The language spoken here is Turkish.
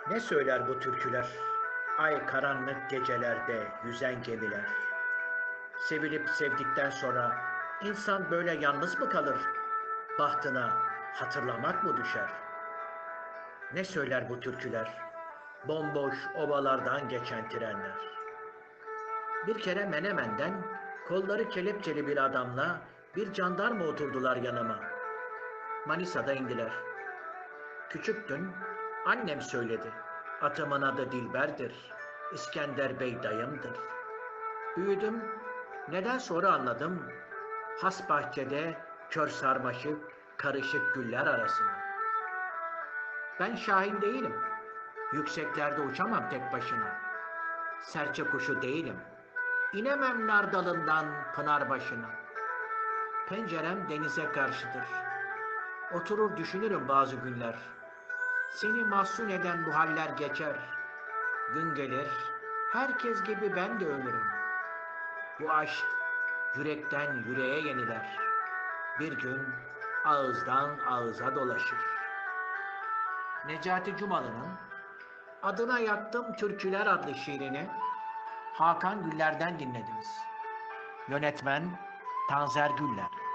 Ne söyler bu türküler? Ay karanlık gecelerde yüzen gemiler. Sevilip sevdikten sonra insan böyle yalnız mı kalır? Bahtına hatırlamak mı düşer? Ne söyler bu türküler? Bomboş ovalardan geçen trenler. Bir kere Menemen'den kolları kelepçeli bir adamla bir jandarma oturdular yanıma. Manisa'da indiler. Küçüktün, annem söyledi. Atımın adı Dilber'dir. İskender Bey dayımdır. Büyüdüm, neden sonra anladım. Has bahçede kör sarmaşık, karışık güller arasında. Ben şahin değilim. Yükseklerde uçamam tek başına. Serçe kuşu değilim. İnemem nar dalından pınar başına. Pencerem denize karşıdır. Oturur düşünürüm bazı günler. Seni mahzun eden bu haller geçer. Gün gelir, herkes gibi ben de ölürüm. Bu aşk yürekten yüreğe yeniler. Bir gün ağızdan ağıza dolaşır. Necati Cumalı'nın Adına Yattım Türküler adlı şiirini Hakan Güller'den dinlediniz. Yönetmen Tanzer Güller.